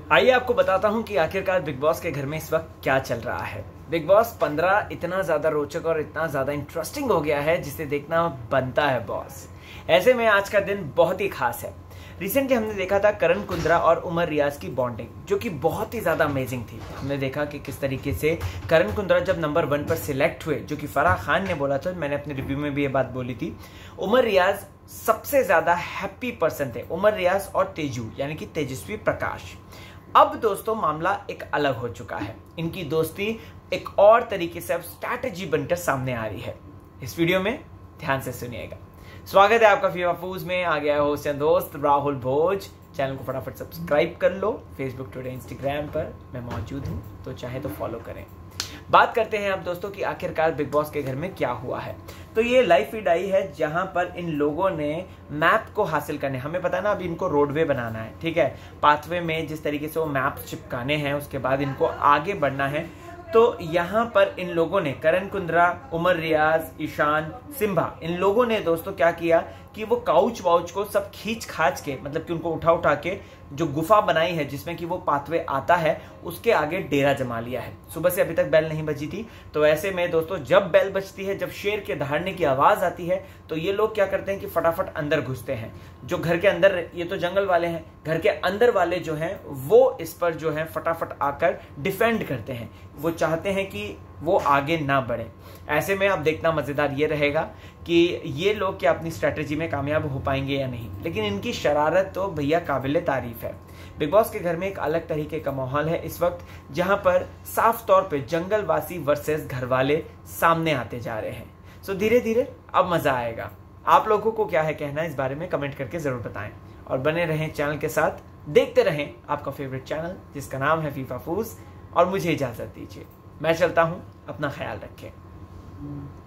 आइए आपको बताता हूं कि आखिरकार बिग बॉस के घर में इस वक्त क्या चल रहा है। बिग बॉस 15 इतना ज्यादा रोचक और इतना ज्यादा इंटरेस्टिंग हो गया है जिसे देखना बनता है बॉस। ऐसे में आज का दिन बहुत ही खास है। रिसेंटली हमने देखा था करण कुंद्रा और उमर रियाज की बॉन्डिंग, जो कि बहुत ही ज्यादा अमेजिंग थी। हमने देखा कि किस तरीके से करण कुंद्रा जब नंबर 1 पर सिलेक्ट हुए, जो कि फराह खान ने बोला था, मैंने अपने रिव्यू में भी ये बात बोली थी। उमर रियाज सबसे ज्यादा हैप्पी पर्सन थे, उमर रियाज और तेजू यानी कि तेजस्वी प्रकाश। अब दोस्तों मामला एक अलग हो चुका है। इनकी दोस्ती एक और तरीके से अब स्ट्रैटेजी बनकर सामने आ रही है। इस वीडियो में ध्यान से सुनिएगा। स्वागत है आपका फीफा फूज में। आ गया होस्ट एंड दोस्त राहुल भोज। चैनल को फटाफट सब्सक्राइब कर लो। फेसबुक, ट्विटर, इंस्टाग्राम पर मैं मौजूद हूं, तो चाहे तो फॉलो करें। बात करते हैं अब दोस्तों कि आखिरकार बिग बॉस के घर में क्या हुआ है। तो ये लाइव फीड आई है जहां पर इन लोगों ने मैप को हासिल करने, हमें पता है ना अभी इनको रोडवे बनाना है, ठीक है, पाथवे में जिस तरीके से वो मैप चिपकाने हैं, उसके बाद इनको आगे बढ़ना है। तो यहाँ पर इन लोगों ने करण कुंद्रा, उमर रियाज, ईशान, सिम्बा, इन लोगों ने दोस्तों क्या किया कि वो काउच वाउच को सब खींच खाच के, मतलब कि उनको उठा उठा के जो गुफा बनाई है जिसमें कि वो पाथवे आता है, उसके आगे डेरा जमा लिया है। सुबह से अभी तक बेल नहीं बजी थी। तो ऐसे में दोस्तों जब बेल बजती है, जब शेर के दहाड़ने की आवाज आती है, तो ये लोग क्या करते हैं कि फटाफट अंदर घुसते हैं। जो घर के अंदर, ये तो जंगल वाले हैं, घर के अंदर वाले जो हैं वो इस पर जो है फटाफट आकर डिफेंड करते हैं। वो चाहते हैं कि वो आगे ना बढ़े। ऐसे में अब देखना मजेदार ये रहेगा कि ये लोग क्या अपनी स्ट्रेटेजी में कामयाब हो पाएंगे या नहीं। लेकिन इनकी शरारत तो भैया काबिले तारीफ है। बिग बॉस के घर में एक अलग तरीके का माहौल है इस वक्त, जहां पर साफ तौर पे जंगलवासी वर्सेस घरवाले सामने आते जा रहे हैं। सो धीरे धीरे अब मजा आएगा। आप लोगों को क्या है कहना इस बारे में कमेंट करके जरूर बताएं और बने रहें चैनल के साथ। देखते रहें आपका फेवरेट चैनल जिसका नाम है फीफा फूज। और मुझे इजाजत दीजिए, मैं चलता हूं। अपना ख्याल रखें।